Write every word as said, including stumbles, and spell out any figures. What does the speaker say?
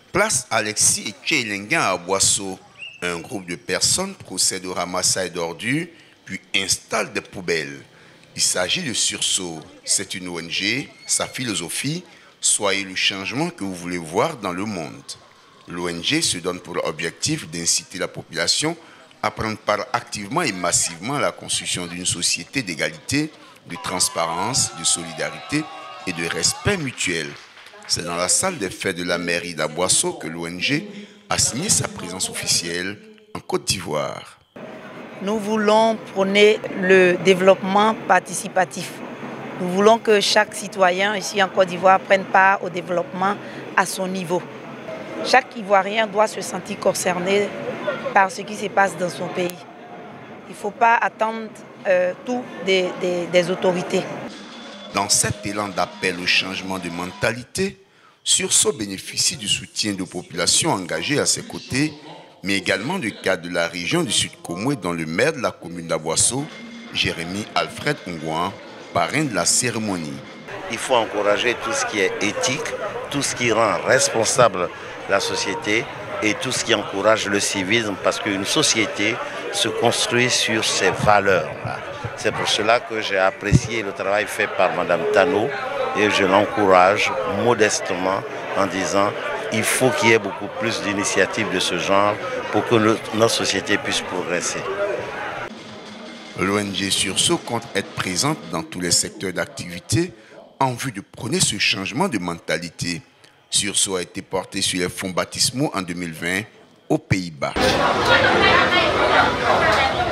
Place Alexis et Tchelenguin à Boisseau. Un groupe de personnes procède au ramassage d'ordures, puis installe des poubelles. Il s'agit de Sursaut. C'est une O N G. Sa philosophie, soyez le changement que vous voulez voir dans le monde. L'O N G se donne pour objectif d'inciter la population à prendre part activement et massivement à la construction d'une société d'égalité, de transparence, de solidarité et de respect mutuel. C'est dans la salle des fêtes de la mairie d'Aboisseau que l'O N G a signé sa présence officielle en Côte d'Ivoire. Nous voulons prôner le développement participatif. Nous voulons que chaque citoyen ici en Côte d'Ivoire prenne part au développement à son niveau. Chaque Ivoirien doit se sentir concerné par ce qui se passe dans son pays. Il ne faut pas attendre euh, tout des, des, des autorités. Dans cet élan d'appel au changement de mentalité, Sursaut bénéficie du soutien de populations engagées à ses côtés, mais également du cadre de la région du Sud-Komoué, dont le maire de la commune d'Aboisseau, Jérémy Alfred Ngouan, parrain de la cérémonie. Il faut encourager tout ce qui est éthique, tout ce qui rend responsable la société et tout ce qui encourage le civisme, parce qu'une société se construit sur ces valeurs-là. C'est pour cela que j'ai apprécié le travail fait par Madame Tano et je l'encourage modestement en disant il faut qu'il y ait beaucoup plus d'initiatives de ce genre pour que le, notre société puisse progresser. L'O N G Sursaut compte être présente dans tous les secteurs d'activité en vue de prôner ce changement de mentalité. Sursaut a été porté sur les fonds baptismaux en deux mille vingt aux Pays-Bas.